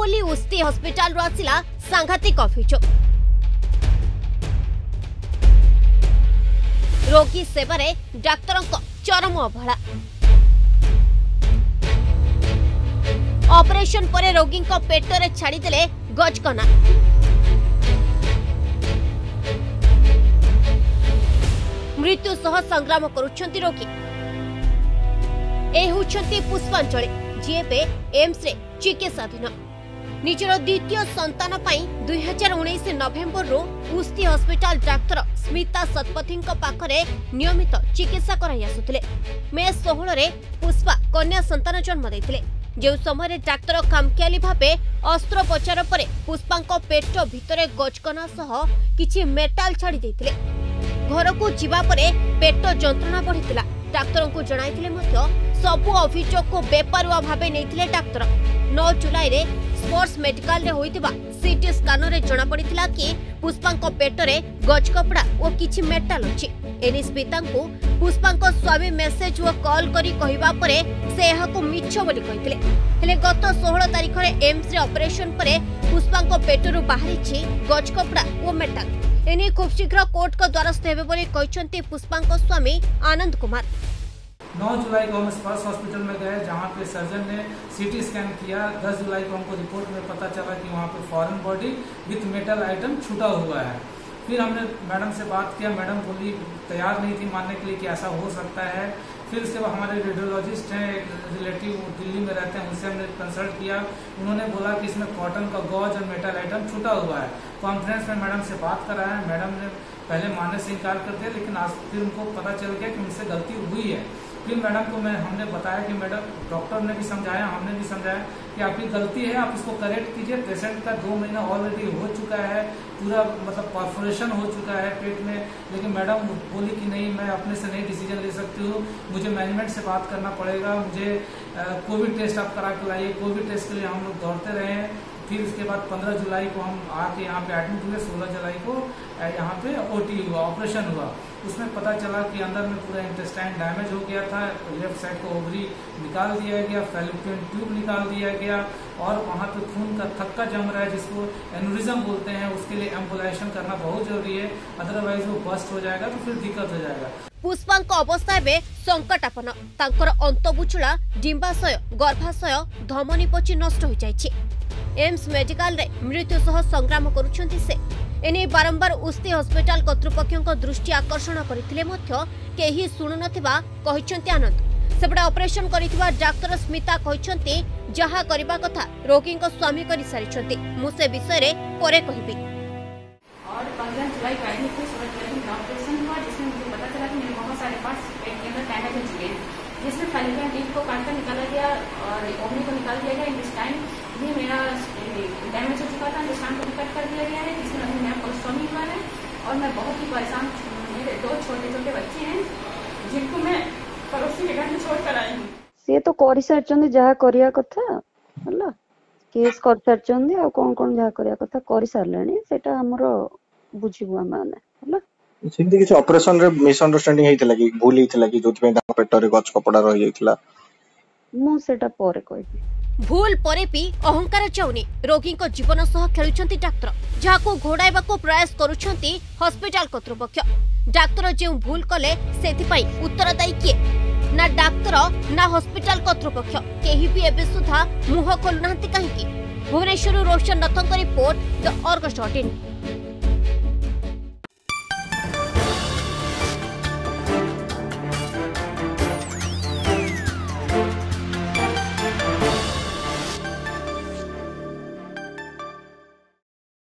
ବୋଲି ଉସ୍ତି ହସ୍पिଟାଲ ରୁ आसिला सांघातिक अभियोग। रोगी सेवारे डाक्तर चरम अवहेला। ऑपरेशन परे रोगी पेटरे छाड़ीदेले गजकना। मृत्यु सह संग्राम करुछंती रोगी। ए होछंती पुष्पांजलि जीएबे एम्स रे चिकित्साधीन। निजर द्वितीय संतान पाई 2019 नवेम्बर रो उस्ती हॉस्पिटल डाक्तर स्मिता शतपथी पाखरे नियमित चिकित्सा कराई आसुथिले। मे 16 रे पुष्पा कन्या संतान जन्म देथिले। जो समय डाक्तर कामख्याली भावे अस्त्रोपचार परे पुष्पांको पेट भितरे गजकना सह किछि मेटाल छाड़ी देथिले। घर को जीवा परे पेट जंत्रणा बढ़िथिला। डाक्तर को जणाइथिले मध्य सबु अभियोग को बेपरुआ भावे नेथिले डाक्तर। 9 जुलाई रे स्पोर्ट्स मेडिकल रे होइतिबा सीटी स्कैन रे जणा पड़िथिला कि पुष्पांको पेटरे गज कपड़ा और किछि मेटाल अछि। एनी स्मितांको पुष्पांको स्वामी मेसेज व कॉल करी कहिबा परे से एहाको मिछ बोली कहिथिले। हेले गत 16 तारिख रे एम्स रे ऑपरेशन परे पुष्पांको पेटरु बाहरिछि गज कपड़ा और मेटाल। एनी खूब शीघ्र कोर्ट को द्वारस्थ हेबे बोली कहिसंती पुष्पांको स्वामी आनंद कुमार। 9 जुलाई को हम स्पर्श हॉस्पिटल में गए, जहां पे सर्जन ने सीटी स्कैन किया। 10 जुलाई को हमको रिपोर्ट में पता चला कि वहां पे foreign body with metal item छूटा हुआ है। फिर हमने मैडम से बात किया। मैडम बोली तैयार नहीं थी मानने के लिए कि ऐसा हो सकता है। फिर उसके बाद हमारे रेडियोलॉजिस्ट हैं, एक रिलेटिव दिल्ली में रहते हैं, उनसे हमने कंसल्ट किया। उन्होंने बोला कि इसमें कॉटन का गॉज और मेटल आइटम छूटा हुआ है। कॉन्फ्रेंस में मैडम से बात कराया। मैडम ने पहले मानने से इनकार कर दिया, लेकिन आज फिर उनको पता चल गया कि उनसे गलती हुई है। फिर मैडम को हमने बताया कि मैडम, डॉक्टर ने भी समझाया, हमने भी समझाया कि आपकी गलती है, आप इसको करेक्ट कीजिए। पेशेंट का 2 महीना ऑलरेडी हो चुका है, पूरा मतलब परफोरेशन हो चुका है पेट में। लेकिन मैडम बोली कि नहीं, मैं अपने से नहीं डिसीजन ले सकती हूँ, मुझे मैनेजमेंट से बात करना पड़ेगा, मुझे कोविड टेस्ट आप करा के लाइए। कोविड टेस्ट के लिए हम लोग दौड़ते रहे हैं। फिर उसके बाद 15 जुलाई को हम आके यहाँ पे एडमिट हुए। 16 जुलाई को यहाँ पे ओटी हुआ, ऑपरेशन हुआ। उसमें पता चला कि अंदर में पूरा इंटेस्टाइन डैमेज हो गया था। लेफ्ट साइड को ओवरी निकाल दिया गया, फैलोपियन ट्यूब निकाल दिया गया, और वहाँ पे खून का थक्का जम रहा है, जिसको एनुरिज्म बोलते हैं। उसके लिए एम्बुलाइजेशन करना बहुत जरूरी है, अदरवाइज वो बस्ट हो जाएगा तो फिर दिक्कत हो जाएगा। पुष्पांक अवस्था एवं संकटापन्न। तांकर अंतबुचुला, डिंबाशय, गर्भाशय, धमनी पची नष्ट हो जाइछि। एम्स मेडिकल रे मृत्यु सह संग्राम करुछंती से। एने बारंबार उस्ती हॉस्पिटल कर्तृपक्षों दृष्टि आकर्षण करथिले मध्य केही सुनु नथिबा कहिसंती आनंद। सेपटे ऑपरेशन करिथिबा डाक्टर स्मिता कहिसंती जहा करिबा कथा रोगी को स्वामी करि सारिछंती। मु से विषय रे परे कहिबी। और 15 जुलाई को एडमिट हुई। 16 जुलाई को ऑपरेशन हुआ, जिसमें मुझे पता चला कि मेरे बहुत सारे पार्ट्स पेट के अंदर डैमेज हो चुके हैं, जिसमें फैलोपियन ट्यूब को काटकर निकाला गया और ओवरी को निकाल दिया गया। इंटेस्टाइन भी मेरा डैमेज हो चुका था, इंटेस्टाइन को भी कट कर दिया गया है, जिसमें अभी मेरा कोलेस्ट्रॉल हुआ है। और मैं बहुत ही परेशान। मेरे 2 छोटे छोटे बच्चे हैं, जिनको मैं पड़ोसी के घर में छोड़ कर आई हूँ। सी तो कर सारी जहाँ करिया कथा हला केस कर सारी आ कौन कौन जहाँ करिया कथा कर सारे सेटा हमर बुझिबु आमे हला। सेमती किसी ऑपरेशन रे मिसअंडरस्टैंडिंग हेतिला कि भूल हेतिला कि जोथि पे पेट रे गच कपड़ा रहि जाइतिला। मु सेटा परे कहबी। भूल परे भी अहंकार चाउनी। रोगी को जीवन सह खेलुछंती डाक्टर, जाको घोड़ाइबा को प्रयास करुछंती हॉस्पिटल कर्तृपक्ष। डाक्टर जे भूल कले सेथिपाई उत्तरदायी किए? ना डाक्टर ना हॉस्पिटल कर्तृपक्ष केही भी एबे सुधा मुह खोलुनांती काहेकि? भुवनेश्वर रोशन रथंक रिपोर्ट, द अर्गस.in।